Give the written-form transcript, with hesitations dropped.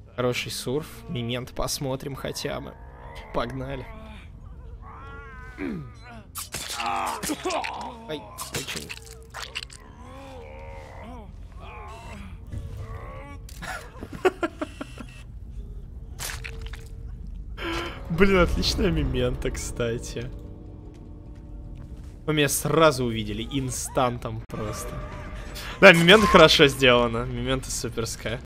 Хороший сурф. Мемент посмотрим хотя бы. Погнали. Ай, очень... Блин, отличная мемента, кстати. Вы меня сразу увидели, инстантом просто. Да, мемента хорошо сделана. Мемента суперская.